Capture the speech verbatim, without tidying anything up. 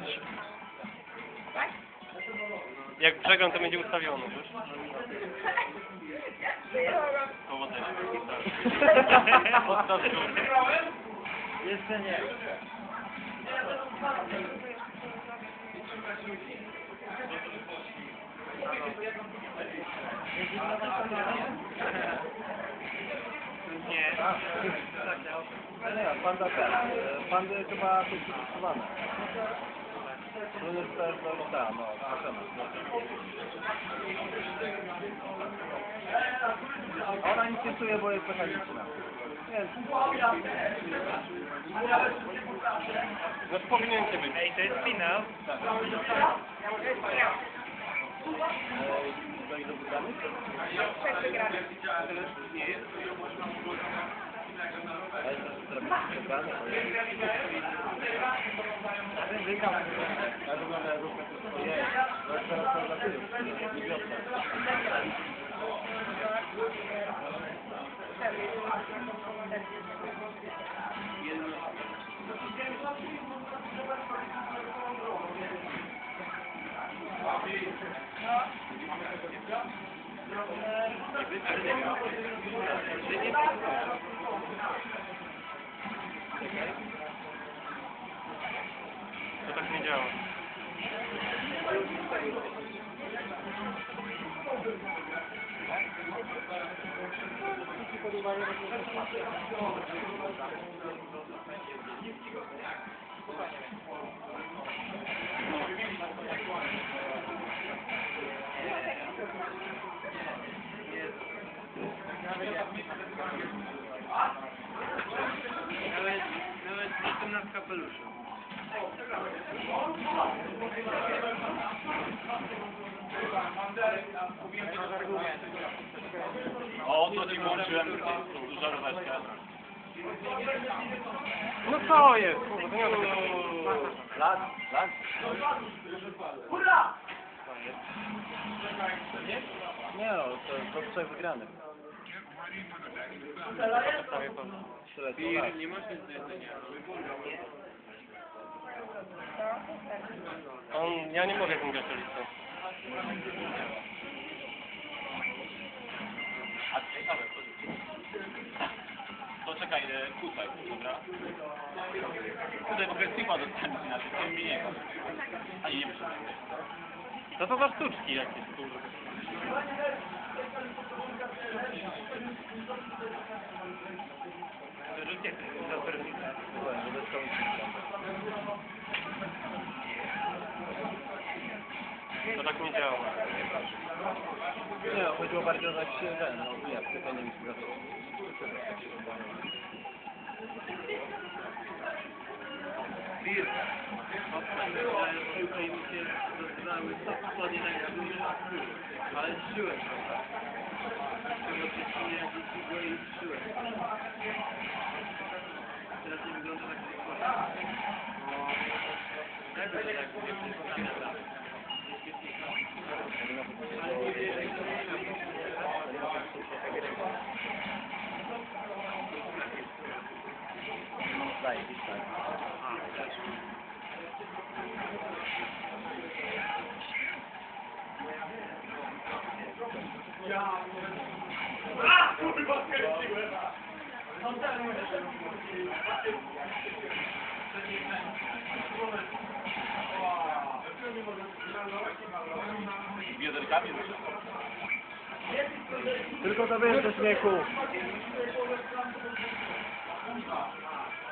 ustawić. Jak przegram, to będzie ustawiony, wiesz? Powodzenia. Podstaw sztuki. Jeszcze nie. Nie. Nie, panda ten. Pandy chyba są przystosowane. To jest też do ta, no, ona nic nie czuje, bo jest mechaniczna. Więc... No powiniencie być. Ej, to jest finał. Tak. Do ilu wygranych? Trzech wygranych. Nie jest. A jest też zrobić wygrany? Ja wiem, wygram. Ja wygląda jak ruchę. Jej, zaraz to zatył. Nie wiosna. To tak nie działa. Nawet, nawet jestem nad kapeluszem. O, to ci włączyłem duża rowerka. No co jest? Kurwa, to nie ma takiego... Lat, lat. Nie no, to jest do trzech wygranych. Tyle co lat. Nie masz nic do jedzenia. On, ja nie mogę tym grać o listę. A ciekawe, to czekaj, tutaj, dobra? Tutaj w ogóle Sigma dostaniesz inaczej, to mi nie. A nie, nie muszę. Co to za sztuczki jakieś, kurwa? To tak nie działa. Nie no, chodziło bardziej o tak się, ten, no nie, pytanie mi się Bir. Piłka i mi się rozdały spodnie tak jak mówisz, ale zszyłem trochę. Tego dziewczynie jak dzieci były i zszyłem. Teraz nie wygląda tak jak spodnie. Jak to tak dziewczyny Daje, gdzieś tak. A, kurwa, skręciłem! Bioderkami ruszę. Tylko to wiesz ze śmiechu.